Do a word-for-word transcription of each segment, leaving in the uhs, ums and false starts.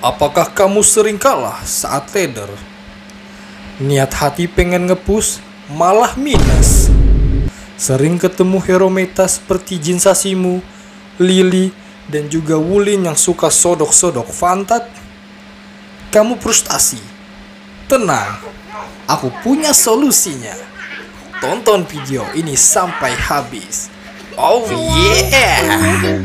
Apakah kamu sering kalah saat ladder? Niat hati pengen ngepush, malah minus. Sering ketemu hero meta seperti Jin Sasimu, Lily, dan juga Wulin yang suka sodok-sodok Vantat? Kamu frustasi? Tenang, aku punya solusinya. Tonton video ini sampai habis. Oh yeah!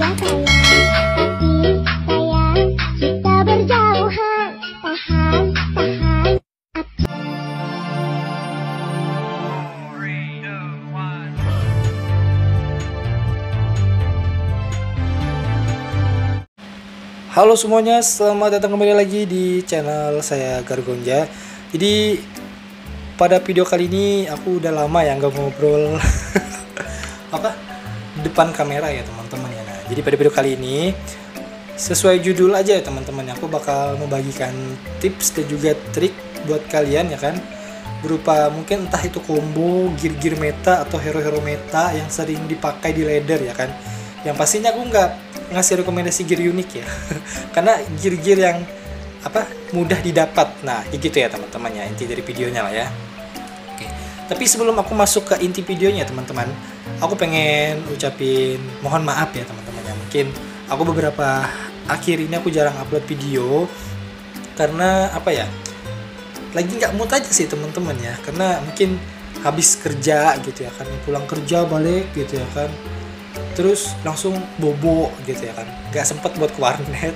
Halo semuanya, selamat datang kembali lagi di channel saya Gargonja. Jadi pada video kali ini aku udah lama ya nggak ngobrol apa depan kamera ya teman-teman ya. Nah, jadi pada video kali ini sesuai judul aja ya teman-teman, aku bakal membagikan tips dan juga trik buat kalian ya kan, berupa mungkin entah itu combo, gear-gear meta atau hero-hero meta yang sering dipakai di ladder ya kan. Yang pastinya aku nggak ngasih rekomendasi gear unik ya karena gear-gear yang apa mudah didapat. Nah kayak gitu ya teman-teman ya, inti dari videonya lah ya. Oke, tapi sebelum aku masuk ke inti videonya teman-teman, aku pengen ucapin mohon maaf ya teman-teman ya. Mungkin aku beberapa akhir ini aku jarang upload video karena apa ya, lagi nggak mood aja sih teman-teman ya, karena mungkin habis kerja gitu ya kan, pulang kerja balik gitu ya kan, terus langsung bobo gitu ya kan, nggak sempet buat ke warnet.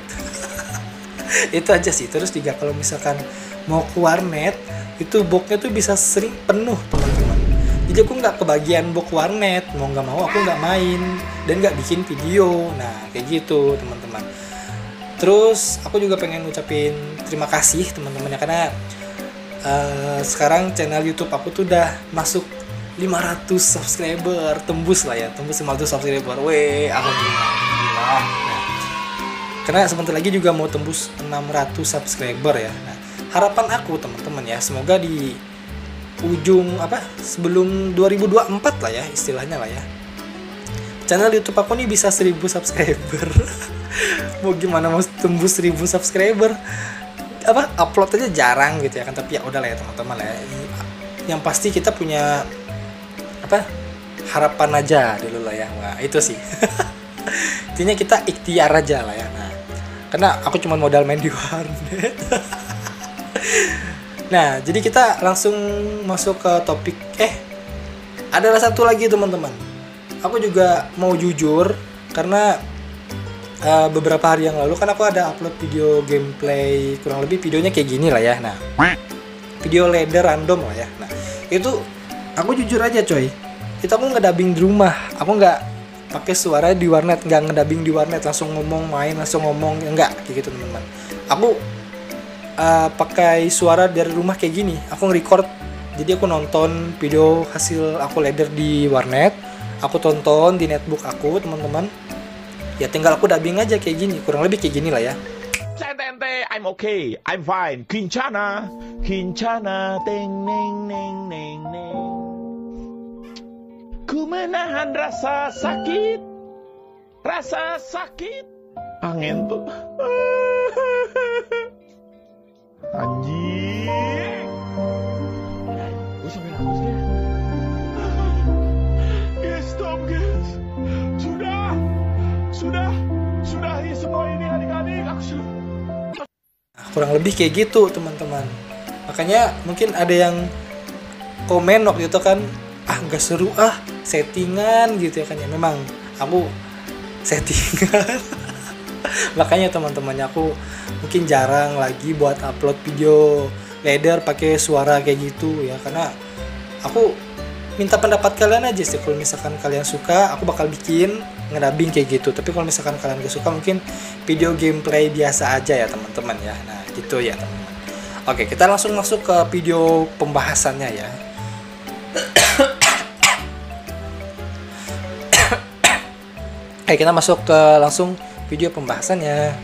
Itu aja sih. Terus juga kalau misalkan mau ke warnet itu boxnya tuh bisa sering penuh teman-teman, jadi aku nggak kebagian box warnet, mau nggak mau aku nggak main dan nggak bikin video. Nah kayak gitu teman-teman. Terus aku juga pengen ngucapin terima kasih teman-teman ya, karena uh, sekarang channel YouTube aku tuh udah masuk lima ratus subscriber, tembus lah ya, tembus lima ratus subscriber. Weh, alhamdulillah, alhamdulillah. Nah, karena sebentar lagi juga mau tembus enam ratus subscriber ya. Nah, harapan aku teman-teman ya, semoga di ujung apa sebelum dua ribu dua puluh empat lah ya istilahnya lah ya, channel YouTube aku nih bisa seribu subscriber. Mau gimana mau tembus seribu subscriber, apa upload aja jarang gitu ya kan, tapi ya udah lah ya teman-teman lah ya. Yang pasti kita punya apa harapan aja dulu lah ya. Nah itu sih. Intinya kita ikhtiar aja lah ya. Nah karena aku cuma modal main di warnet. Nah jadi kita langsung masuk ke topik. Eh adalah satu lagi teman-teman, aku juga mau jujur karena uh, beberapa hari yang lalu kan aku ada upload video gameplay, kurang lebih videonya kayak gini lah ya. Nah video ladder random lah ya. Nah itu aku jujur aja coy, itu aku ngedubbing di rumah, aku nggak pakai suara di warnet, nggak ngedubbing di warnet, langsung ngomong main, langsung ngomong, enggak kayak gitu teman-teman. Aku uh, pakai suara dari rumah kayak gini, aku nge-record, jadi aku nonton video hasil aku ladder di warnet, aku tonton di netbook aku teman-teman, ya tinggal aku dubbing aja kayak gini, kurang lebih kayak gini lah ya. I'm okay, I'm fine. Kincana, kincana, teng neng neng neng neng. Ku menahan rasa sakit, rasa sakit. Angin tuh. Anjing. Gue sampai nangis ya. Guys, stop guys. Sudah, sudah, sudahi semua ini adik-adik. Aku sudah. Kurang lebih kayak gitu teman-teman. Makanya mungkin ada yang komen waktu itu kan, ah nggak seru ah, settingan gitu ya kan ya. Memang aku settingan. Makanya teman-teman aku mungkin jarang lagi buat upload video ladder pakai suara kayak gitu ya, karena aku minta pendapat kalian aja sih. Kalau misalkan kalian suka, aku bakal bikin ngedubbing kayak gitu. Tapi kalau misalkan kalian gak suka, mungkin video gameplay biasa aja ya teman-teman ya. Nah gitu ya teman-teman. Oke, kita langsung masuk ke video pembahasannya ya. Oke, kita masuk ke langsung video pembahasannya.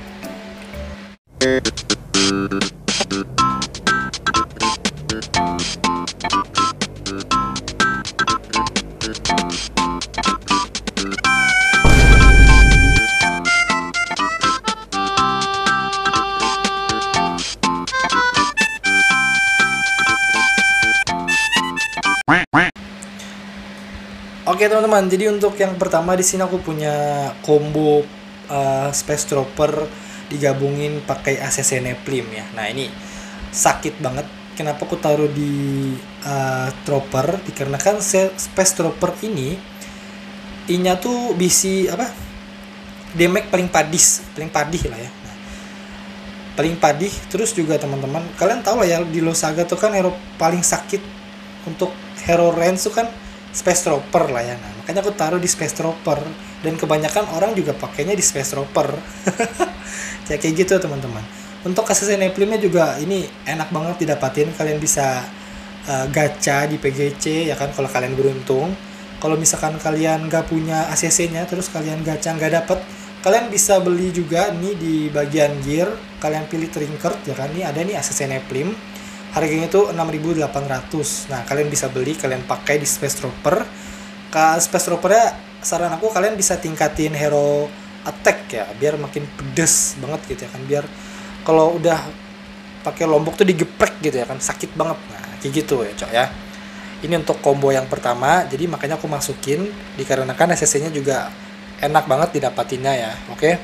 Oke teman-teman, jadi untuk yang pertama di sini aku punya combo uh, Space Trooper digabungin pakai A C C Neplim ya. Nah ini sakit banget. Kenapa aku taruh di uh, Trooper? Dikarenakan Space Trooper ini I-nya tuh bisi apa? Damage paling padis, paling padih lah ya. Nah, paling padih. Terus juga teman-teman, kalian tahu lah ya di Losaga tuh kan hero paling sakit untuk hero range tuh kan Space Trooper lah ya. Nah, makanya aku taruh di Space Trooper dan kebanyakan orang juga pakainya di Space Trooper. Ya kayak gitu teman-teman. Untuk A C C Neplimnya juga ini enak banget didapatin. Kalian bisa uh, gacha di P G C ya kan kalau kalian beruntung. Kalau misalkan kalian nggak punya A C C-nya terus kalian gacha nggak dapet, kalian bisa beli juga nih di bagian gear. Kalian pilih Trinket ya kan. Ini ada nih A C C Neplim. Harganya itu enam ribu delapan ratus. Nah, kalian bisa beli, kalian pakai di Space Trooper. Ke Space Trooper-nya saran aku kalian bisa tingkatin hero attack ya, biar makin pedes banget gitu ya kan. Biar kalau udah pakai lombok tuh digeprek gitu ya kan, sakit banget. Nah, kayak gitu ya, Cok ya. Ini untuk combo yang pertama, jadi makanya aku masukin dikarenakan A C C-nya juga enak banget didapatinnya ya. Oke.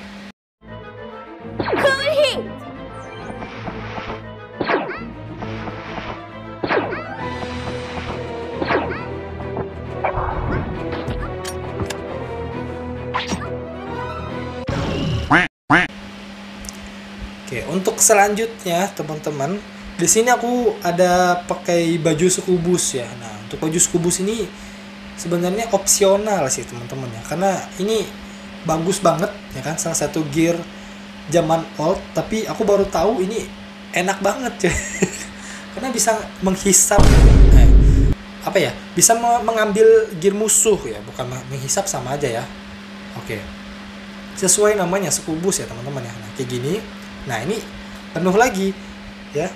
Oke, untuk selanjutnya teman-teman, di sini aku ada pakai baju Succubus ya. Nah, untuk baju Succubus ini sebenarnya opsional sih teman-teman ya, karena ini bagus banget ya kan, salah satu gear zaman old, tapi aku baru tahu ini enak banget ya. Karena bisa menghisap eh, apa ya? Bisa mengambil gear musuh ya, bukan menghisap sama aja ya. Oke. Sesuai namanya Succubus ya teman-teman ya. Nah, kayak gini. Nah, ini penuh lagi ya.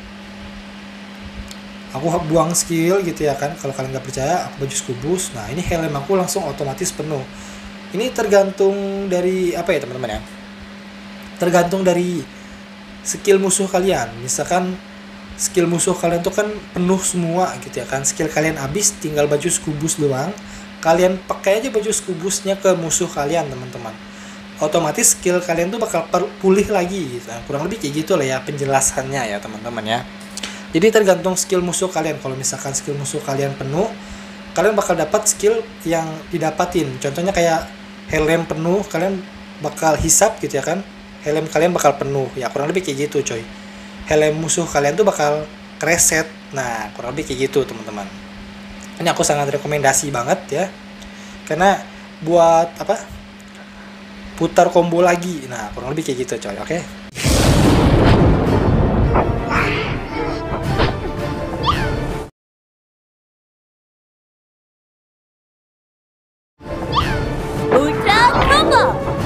Aku buang skill gitu ya kan. Kalau kalian nggak percaya, aku baju Succubus. Nah, ini helm aku langsung otomatis penuh. Ini tergantung dari apa ya teman-teman ya? Tergantung dari skill musuh kalian. Misalkan skill musuh kalian tuh kan penuh semua gitu ya kan. Skill kalian habis, tinggal baju Succubus doang. Kalian pakai aja baju Succubusnya ke musuh kalian teman-teman. Otomatis skill kalian tuh bakal pulih lagi gitu. Kurang lebih kayak gitu lah ya penjelasannya ya teman-teman ya. Jadi tergantung skill musuh kalian. Kalau misalkan skill musuh kalian penuh, kalian bakal dapat skill yang didapatin. Contohnya kayak helm penuh, kalian bakal hisap gitu ya kan. Helm kalian bakal penuh. Ya kurang lebih kayak gitu coy. Helm musuh kalian tuh bakal reset. Nah, kurang lebih kayak gitu teman-teman. Ini aku sangat rekomendasi banget ya. Karena buat apa? Putar combo lagi. Nah, kurang lebih kayak gitu coy, oke? Okay? Ultra Combo.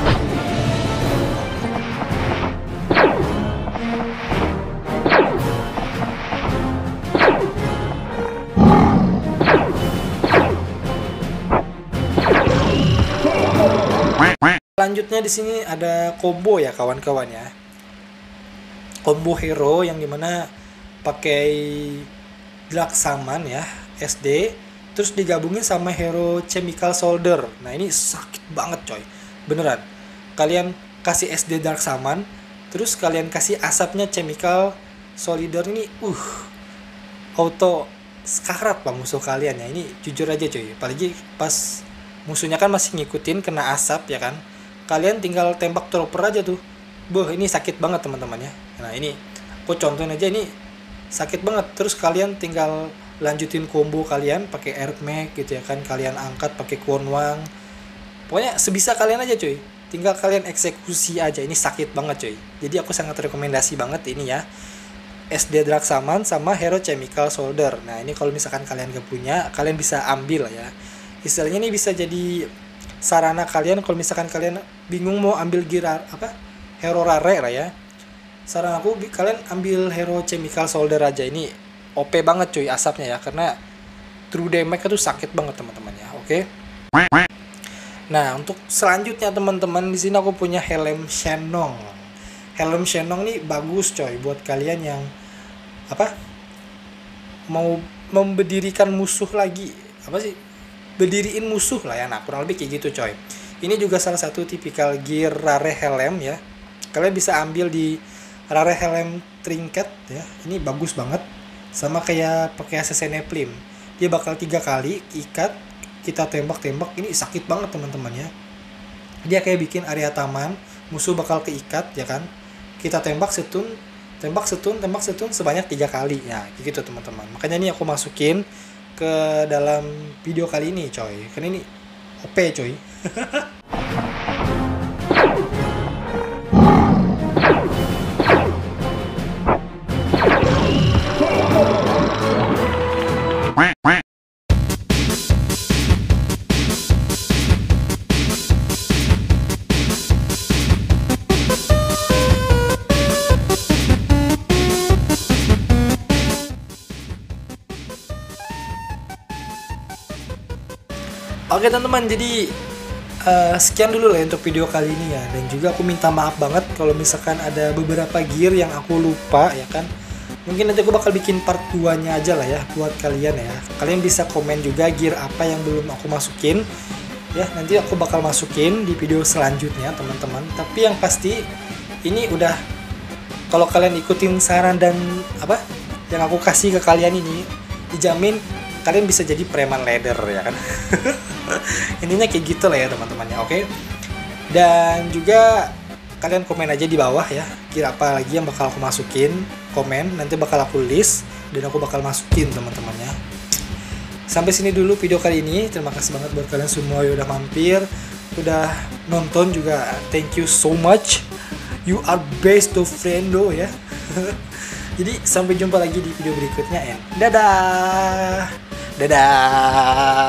Selanjutnya di sini ada combo ya kawan-kawan ya. Combo hero yang dimana pakai Draksaman ya, S D, terus digabungin sama hero Chemical Soldier. Nah, ini sakit banget coy. Beneran. Kalian kasih S D Draksaman, terus kalian kasih asapnya Chemical Soldier ini uh auto sekarat lah musuh kalian ya. Ini jujur aja coy. Apalagi pas musuhnya kan masih ngikutin kena asap ya kan. Kalian tinggal tembak trooper aja tuh. Boh, ini sakit banget teman-teman ya. Nah, ini aku contohin aja, ini sakit banget. Terus kalian tinggal lanjutin combo kalian pakai Earth Mag gitu ya kan. Kalian angkat pakai Kwon Wang. Pokoknya sebisa kalian aja cuy. Tinggal kalian eksekusi aja. Ini sakit banget cuy. Jadi aku sangat rekomendasi banget ini ya. S D Draksaman sama hero Chemical Soldier. Nah, ini kalau misalkan kalian gak punya, kalian bisa ambil ya. Istilahnya ini bisa jadi sarana kalian kalau misalkan kalian bingung mau ambil gear apa hero rare lah ya. Saran aku kalian ambil hero Chemical Soldier aja. Ini O P banget cuy asapnya ya, karena true damage itu sakit banget teman-teman ya. Oke. Nah, untuk selanjutnya teman-teman, di sini aku punya helm Shenong. Helm Shenong nih bagus coy buat kalian yang apa mau memberdirikan musuh lagi, apa sih berdiriin musuh lah ya. Nah kurang lebih kayak gitu coy. Ini juga salah satu tipikal gear Rare Helm ya. Kalian bisa ambil di Rare Helm Trinket ya. Ini bagus banget. Sama kayak pakai A C C Neplim. Dia bakal tiga kali ikat, kita tembak-tembak. Ini sakit banget teman-teman ya. Dia kayak bikin area taman, musuh bakal keikat ya kan. Kita tembak setun, tembak setun, tembak setun sebanyak tiga kali ya. Kayak gitu teman-teman. Makanya ini aku masukin ke dalam video kali ini coy. Karena ini O P coy. Oke teman-teman, jadi uh, sekian dulu lah untuk video kali ini ya. Dan juga aku minta maaf banget kalau misalkan ada beberapa gear yang aku lupa ya kan. Mungkin nanti aku bakal bikin part dua nya aja lah ya buat kalian ya. Kalian bisa komen juga gear apa yang belum aku masukin ya. Nanti aku bakal masukin di video selanjutnya teman-teman. Tapi yang pasti ini udah, kalau kalian ikutin saran dan apa yang aku kasih ke kalian ini, dijamin kalian bisa jadi preman leather ya kan. Intinya kayak gitu lah ya teman-teman ya, oke. Dan juga kalian komen aja di bawah ya, kira apa lagi yang bakal aku masukin, komen, nanti bakal aku list dan aku bakal masukin teman-teman ya. Sampai sini dulu video kali ini. Terima kasih banget buat kalian semua yang udah mampir, udah nonton juga. Thank you so much. You are best of friendo ya. Jadi sampai jumpa lagi di video berikutnya ya. Dadah. Dadah.